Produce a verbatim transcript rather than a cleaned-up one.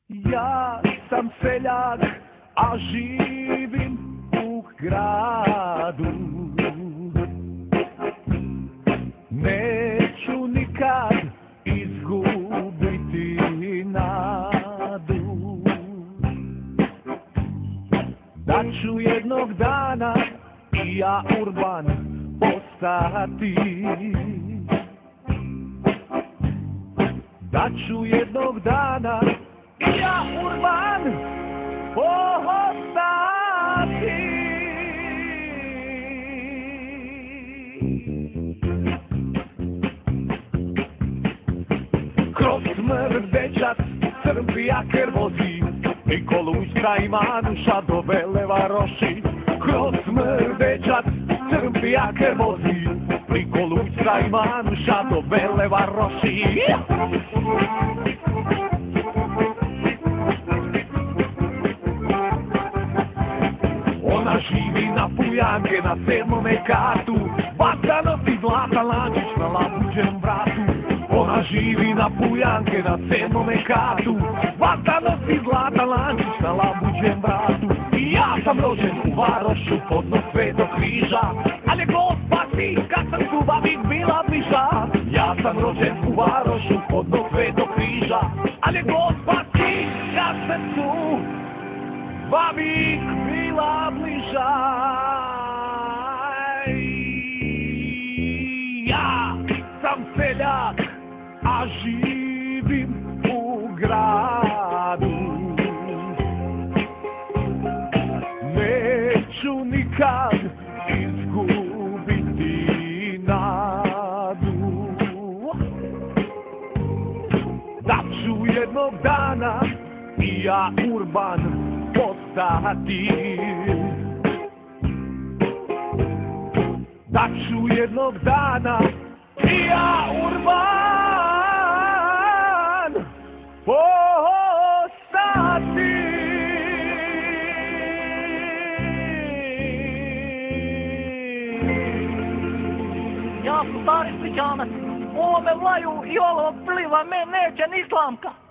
Ja sam seljak, a živim u gradu. Neću nikad izgubiti nadu, da ću jednog dana i ja urban postati, da ću jednog dana i ja urban postati. Kroz smrdećac crn jaker vozi, Nikoluška i Manuša do Bele Varoši. Kroz smrdećac crn jaker vozi, Nikoluška i Manuša do Bele Varoši. Ona živi na Pujanke na sedmome katu, baca nosi zlata lančić na labuđem vratu. Ona živi na Pujanke na sedmome katu, baca nosi zlata lančić na labuđem vratu. I ja sam rođen u Varošu podno Svetog križa, ali Gospa si kad sam tu babik bila bliža. Ja sam rođen u Varošu podno Svetog križa, ali Gospa si kad sam tu babik bila bliža. Ja sam seljak, a živim u gradu. Neću nikad izgubiti nadu, da ću jednog dana i ja urban postati, da ću jednog dana i ja urban postati. Ja sam stari Splićanac, ovome vlaju i ovo pliva, me neće ni slamka.